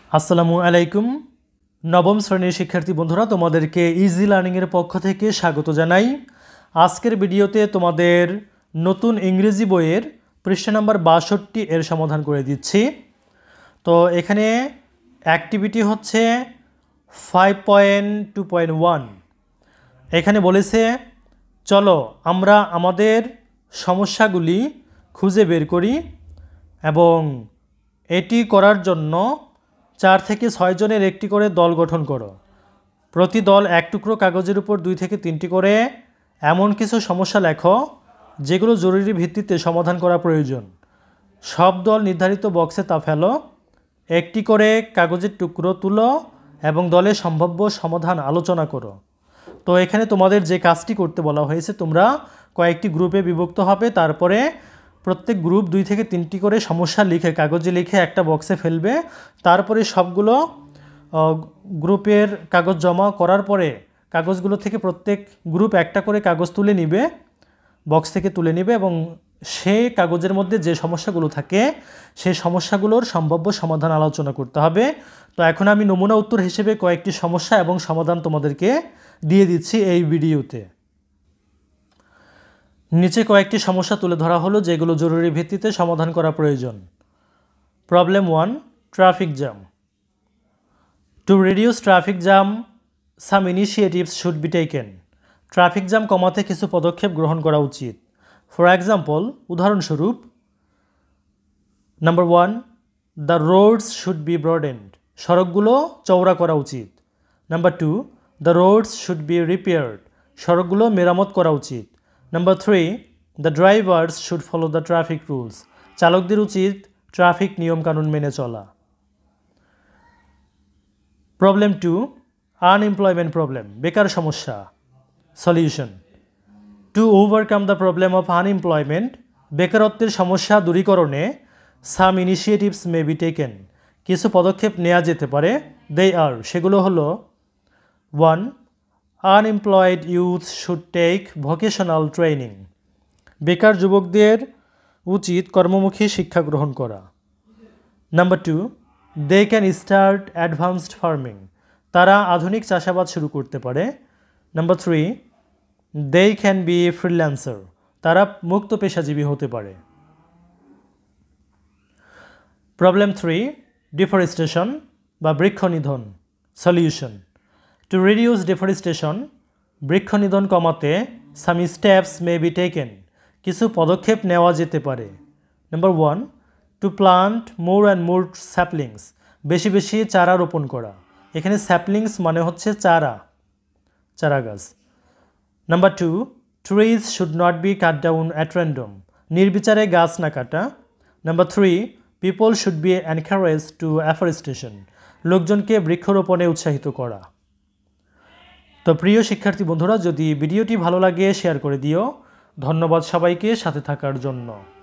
আসসালামু আলাইকুম। নবম শ্রেণীর শিক্ষার্থী বন্ধুরা, তোমাদেরকে ইজি লার্নিংয়ের পক্ষ থেকে স্বাগত জানাই। আজকের ভিডিওতে তোমাদের নতুন ইংরেজি বইয়ের পৃষ্ঠা নাম্বার ৬২ এর সমাধান করে দিচ্ছি। তো এখানে অ্যাক্টিভিটি হচ্ছে 5.2.1। এখানে বলেছে চলো আমরা আমাদের সমস্যাগুলি খুঁজে বের করি এবং এটি করার জন্য 4 থেকে 6 জনের একটি করে দল গঠন করো। প্রতি দল এক টুকরো কাগজের উপর 2 থেকে 3টি করে এমন কিছু সমস্যা লেখো যেগুলো জরুরি ভিত্তিতে সমাধান করা প্রয়োজন। সব দল নির্ধারিত বক্সে তা ফেলো, একটি করে কাগজের টুকরো তুলো এবং দলের সম্ভাব্য সমাধান আলোচনা করো। তো এখানে তোমাদের যে কাজটি করতে বলা হয়েছে, তোমরা কয়েকটি গ্রুপে বিভক্ত হবে, তারপরে প্রত্যেক গ্রুপ 2 থেকে 3টি করে সমস্যা লিখে কাগজে লিখে একটা বক্সে ফেলবে। তারপরে সবগুলো গ্রুপের কাগজ জমা করার পরে কাগজগুলো থেকে প্রত্যেক গ্রুপ একটা করে কাগজ তুলে নিবে, বক্স থেকে তুলে নিবে এবং সেই কাগজের মধ্যে যে সমস্যাগুলো থাকে সেই সমস্যাগুলোর সম্ভাব্য সমাধান আলোচনা করতে হবে। তো এখন আমি নমুনা উত্তর হিসেবে কয়েকটি সমস্যা এবং সমাধান তোমাদেরকে দিয়ে দিচ্ছি এই ভিডিওতে। নিচে কয়েকটি সমস্যা তুলে ধরা হলো যেগুলো জরুরি ভিত্তিতে সমাধান করা প্রয়োজন। Problem 1, traffic jam. To reduce traffic jam some initiatives should be taken. Traffic jam কমাতে কিছু পদক্ষেপ গ্রহণ করা উচিত। ফর এক্সাম্পল, উদাহরণস্বরূপ, number 1, the roads should be broadened. সড়কগুলো চওড়া করা উচিত। Number 2, the roads should be repaired. সড়কগুলো মেরামত করা উচিত। Number 3, the drivers should follow the traffic rules. চালকদের উচিত ট্রাফিক নিয়মকানুন মেনে চলা। Problem 2, unemployment problem. বেকার সমস্যা। Solution. To overcome the problem of unemployment, বেকারত্বের সমস্যা দূরীকরণে some initiatives may be taken. কিছু পদক্ষেপ নেওয়া যেতে পারে। দে আর, সেগুলো হলো 1, unemployed youth should take vocational training. বেকার যুবকদের উচিত কর্মমুখী শিক্ষা গ্রহণ করা। Number 2, they can start advanced farming. তারা আধুনিক চাষাবাদ শুরু করতে পারে। Number 3, they can be freelancer. তারা মুক্ত পেশাজীবী হতে পারে। প্রবলেম 3, ডিফরেস্টেশন বা বৃক্ষনিধন। সলিউশন। টু রিডিউস ডিফরেস্টেশন, বৃক্ষনিধন কমাতে some steps may be taken. কিছু পদক্ষেপ নেওয়া যেতে পারে। Number 1, to plant more and more saplings. বেশি বেশি চারা রোপণ করা। এখানে স্যাপলিংস মানে হচ্ছে চারা গাছ। Number 2, trees should not be cut down at random. নির্বিচারে গাছ না কাটা। Number 3, people should be encourage to afforestation. লোকজনকে বৃক্ষরোপণে উৎসাহিত করা। তো প্রিয় শিক্ষার্থী বন্ধুরা, যদি ভিডিওটি ভালো লাগে শেয়ার করে দিও। ধন্যবাদ সবাইকে সাথে থাকার জন্য।